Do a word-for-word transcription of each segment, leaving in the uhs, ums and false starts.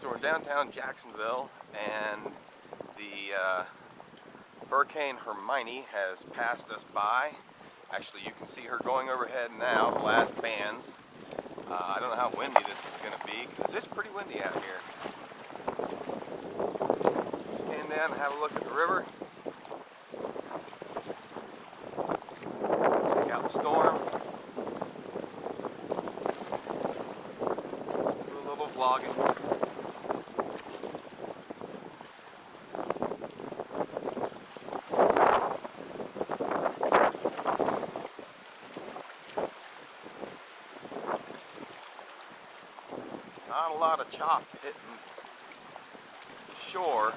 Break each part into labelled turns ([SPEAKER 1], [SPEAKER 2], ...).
[SPEAKER 1] So we're downtown Jacksonville, and the uh, Hurricane Hermione has passed us by. Actually, you can see her going overhead now, the last bands. Uh, I don't know how windy this is going to be, because it's pretty windy out here. Stand down and have a look at the river. Check out the storm. Do a little vlogging. Not a lot of chop hitting the shore,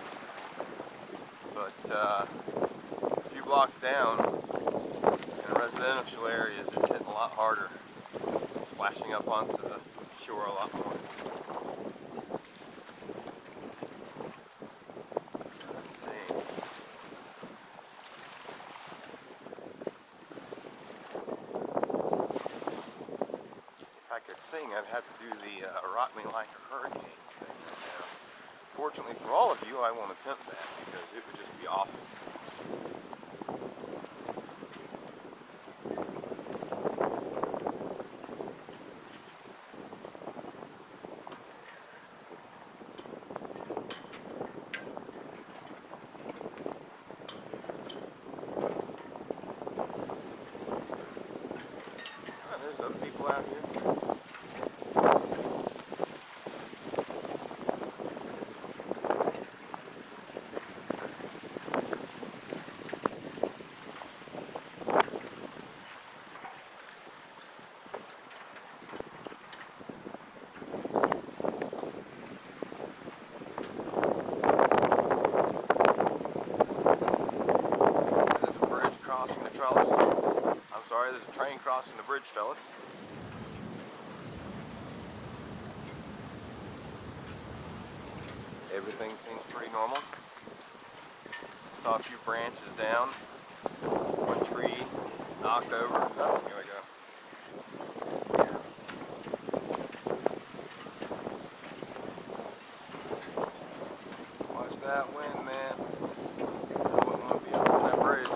[SPEAKER 1] but uh, a few blocks down in residential areas it's hitting a lot harder, splashing up onto the shore a lot more. Let's see. If I could sing, I'd have to do the uh, Rock Me Like a Hurricane thing right now. Fortunately for all of you, I won't attempt that because it would just be awful. Oh, there's other people out here. Crossing the trellis. I'm sorry, there's a train crossing the bridge, fellas. Everything seems pretty normal. Saw a few branches down. One tree knocked over. Oh, here we go. Watch that wind, man. I wouldn't want to be up on that bridge.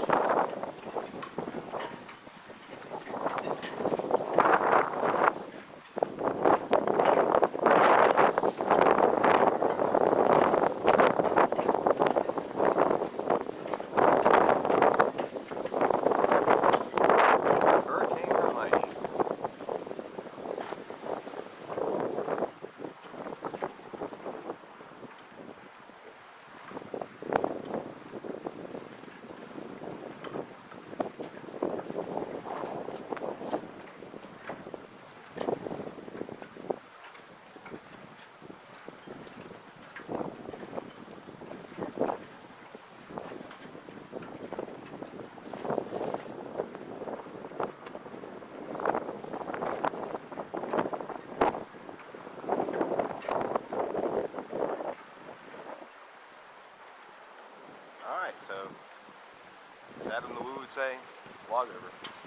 [SPEAKER 1] Alright, so as Adam the Woo would say, vlog over.